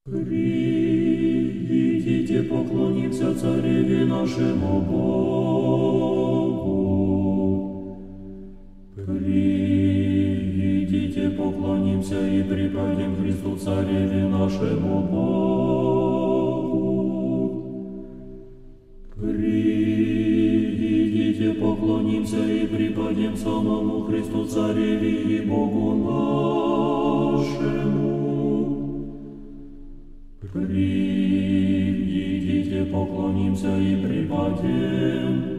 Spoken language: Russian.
Придите, поклонимся Цареве нашему Богу. Придите, поклонимся и припадем Христу Цареве нашему Богу. Придите, поклонимся и припадем самому Христу Цареве и Богу нашему. Придите, поклонимся и припадем